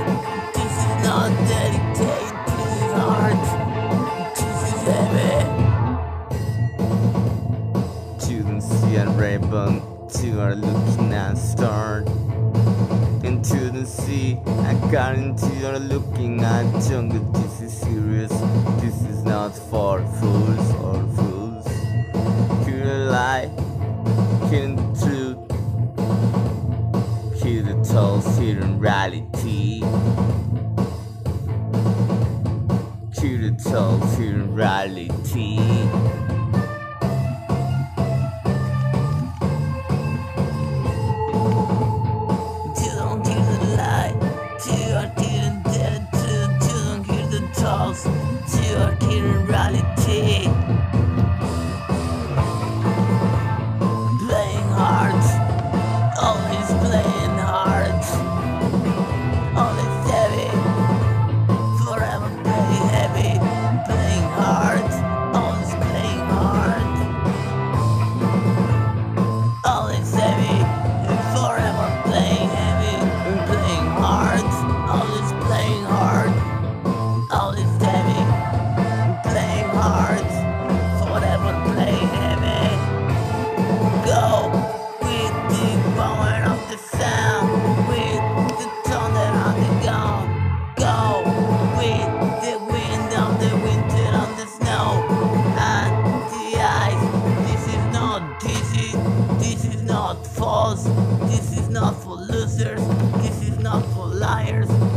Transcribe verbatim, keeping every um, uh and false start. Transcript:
This is not dedicated, this is hard. This is heavy. Children see a rainbow, two are looking at stars. Into the sea, I got into you're looking at jungle. This is serious, this is not for fools or fools. Hear a lie, hear the truth, hear the tales, hear in reality. Hear the tales, hear in reality. To our current reality. Playing hard, always playing hard. Always heavy, forever playing heavy. Playing hard, always playing hard. Always heavy, forever playing heavy. Playing hard, always playing hard. Always heavy, playing hard, forever playing heavy. Go with the power of the sound, with the thunder on the ground. Go with the wind of the winter on the snow and the ice. This is not easy, this is not false, this is not for losers, this is not for liars.